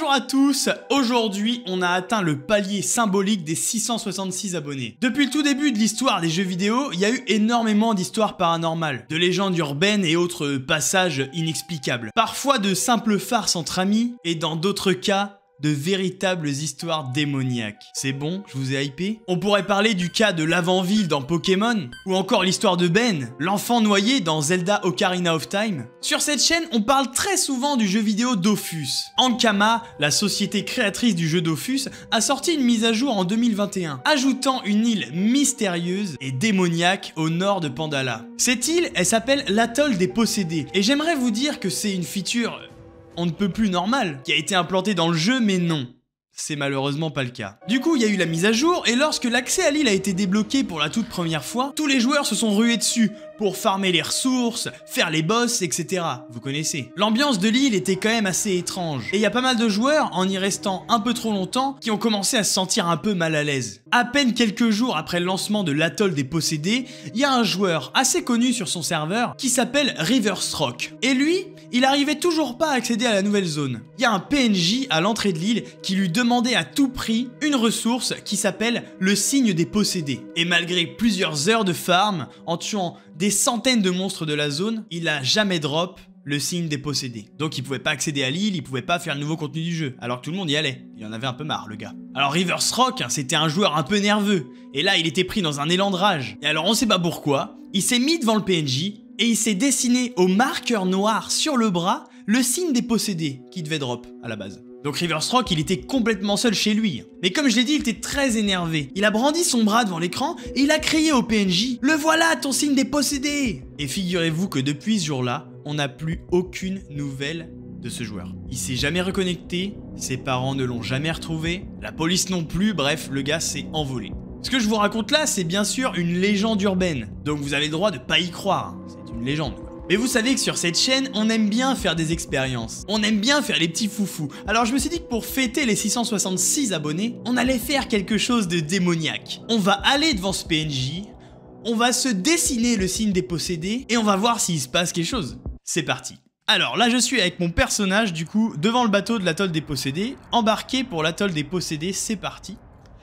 Bonjour à tous, aujourd'hui on a atteint le palier symbolique des 666 abonnés. Depuis le tout début de l'histoire des jeux vidéo, il y a eu énormément d'histoires paranormales, de légendes urbaines et autres passages inexplicables. Parfois de simples farces entre amis, et dans d'autres cas, de véritables histoires démoniaques. C'est bon, je vous ai hypé? On pourrait parler du cas de l'Avant-Ville dans Pokémon, ou encore l'histoire de Ben, l'enfant noyé dans Zelda Ocarina of Time. Sur cette chaîne, on parle très souvent du jeu vidéo Dofus. Ankama, la société créatrice du jeu Dofus, a sorti une mise à jour en 2021, ajoutant une île mystérieuse et démoniaque au nord de Pandala. Cette île, elle s'appelle l'atoll des possédés, et j'aimerais vous dire que c'est une feature on ne peut plus normal, qui a été implanté dans le jeu, mais non. C'est malheureusement pas le cas. Du coup, il y a eu la mise à jour, et lorsque l'accès à l'île a été débloqué pour la toute première fois, tous les joueurs se sont rués dessus, pour farmer les ressources, faire les boss, etc. Vous connaissez. L'ambiance de l'île était quand même assez étrange, et il y a pas mal de joueurs, en y restant un peu trop longtemps, qui ont commencé à se sentir un peu mal à l'aise. À peine quelques jours après le lancement de l'atoll des possédés, il y a un joueur assez connu sur son serveur, qui s'appelle Riversrock. Et lui, il arrivait toujours pas à accéder à la nouvelle zone. Il y a un PNJ à l'entrée de l'île qui lui demandait à tout prix une ressource qui s'appelle le signe des possédés. Et malgré plusieurs heures de farm, en tuant des centaines de monstres de la zone, il a jamais drop le signe des possédés. Donc il pouvait pas accéder à l'île, il pouvait pas faire le nouveau contenu du jeu, alors que tout le monde y allait. Il en avait un peu marre, le gars. Alors Riversrock, c'était un joueur un peu nerveux, et là il était pris dans un élan de rage. Et alors on sait pas pourquoi, il s'est mis devant le PNJ, et il s'est dessiné au marqueur noir sur le bras le signe des possédés qui devait drop à la base. Donc Riversrock, il était complètement seul chez lui. Mais comme je l'ai dit, il était très énervé. Il a brandi son bras devant l'écran et il a crié au PNJ « Le voilà, ton signe des possédés !» Et figurez-vous que depuis ce jour-là, on n'a plus aucune nouvelle de ce joueur. Il s'est jamais reconnecté, ses parents ne l'ont jamais retrouvé, la police non plus, bref, le gars s'est envolé. Ce que je vous raconte là, c'est bien sûr une légende urbaine, donc vous avez le droit de pas y croire, c'est une légende. Mais vous savez que sur cette chaîne, on aime bien faire des expériences. On aime bien faire les petits foufous. Alors je me suis dit que pour fêter les 666 abonnés, on allait faire quelque chose de démoniaque. On va aller devant ce PNJ, on va se dessiner le signe des possédés, et on va voir s'il se passe quelque chose. C'est parti. Alors là je suis avec mon personnage du coup, devant le bateau de l'atoll des possédés, embarqué pour l'atoll des possédés, c'est parti.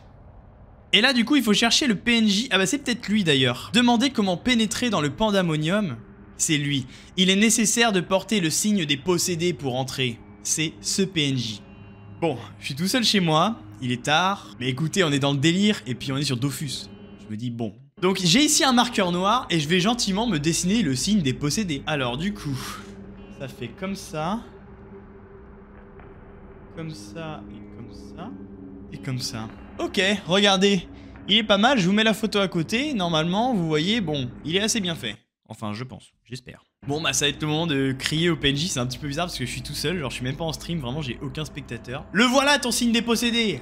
Et là du coup il faut chercher le PNJ, ah bah c'est peut-être lui d'ailleurs. Demander comment pénétrer dans le pandamonium. C'est lui. Il est nécessaire de porter le signe des possédés pour entrer. C'est ce PNJ. Bon, je suis tout seul chez moi, il est tard, mais écoutez, on est dans le délire et puis on est sur Dofus. Je me dis bon. Donc j'ai ici un marqueur noir et je vais gentiment me dessiner le signe des possédés. Alors du coup, ça fait comme ça. Comme ça et comme ça. Et comme ça. Ok, regardez. Il est pas mal, je vous mets la photo à côté. Normalement, vous voyez, bon, il est assez bien fait. Enfin, je pense, j'espère. Bon, bah ça va être le moment de crier au PNJ, c'est un petit peu bizarre parce que je suis tout seul, genre je suis même pas en stream, vraiment j'ai aucun spectateur. Le voilà ton signe des possédés!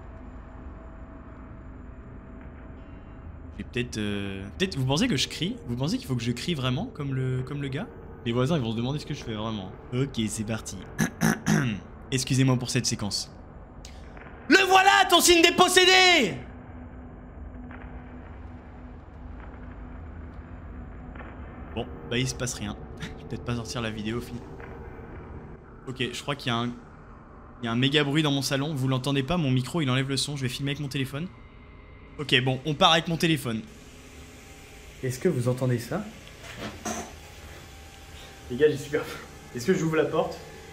Et peut-être, vous pensez que je crie? Vous pensez qu'il faut que je crie vraiment, comme le gars? Les voisins ils vont se demander ce que je fais vraiment. Ok, c'est parti. Excusez-moi pour cette séquence. Le voilà ton signe des possédés! Bon, bah il se passe rien. Je vais peut-être pas sortir la vidéo, fini. Ok, je crois qu'il y a un méga bruit dans mon salon. Vous l'entendez pas, mon micro il enlève le son. Je vais filmer avec mon téléphone. Ok, bon, on part avec mon téléphone. Est-ce que vous entendez ça? Les gars, j'ai super peur. Est-ce que j'ouvre la porte?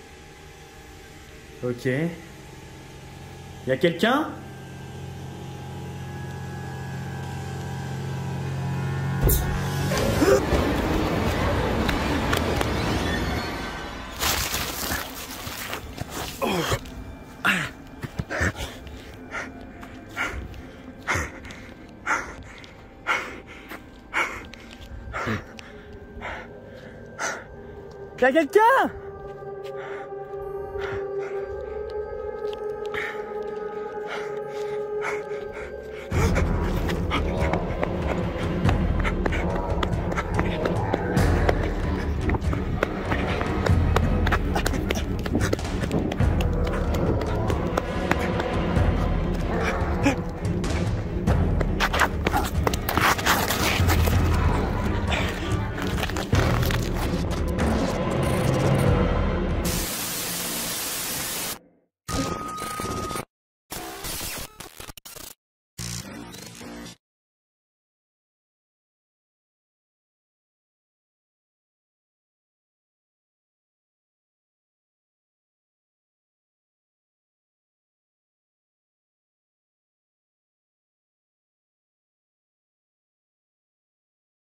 Ok. Y a quelqu'un? Y'a quelqu'un?